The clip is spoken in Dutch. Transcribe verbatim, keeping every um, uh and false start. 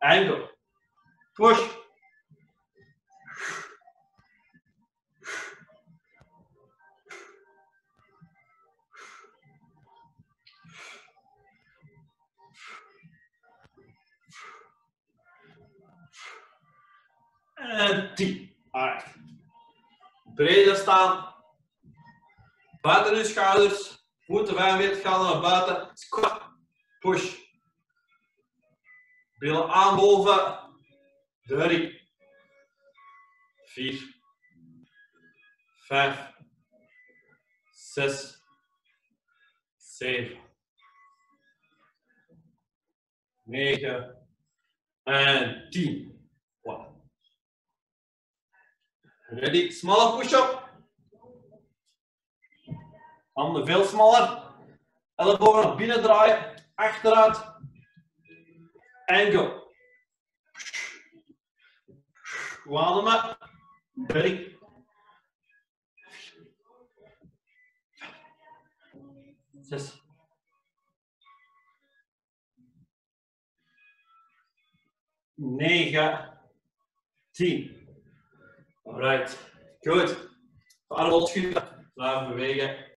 Enkel. Push. En tien. Alright. Breder staan. Buiten uw schouders. Voeten ver weer gaan naar buiten. Squat. Push. Billen aan boven. Drie. Vier. Vijf. Zes. Zeven. Negen. En tien. One. Ready? Smaller push-up. Handen veel smaller. Ellebogen naar binnen draaien. Achteruit. En go. Goed ademen. Drie. Zes. Negen. Tien. Alright. Goed. Armen schudden. Blijven bewegen.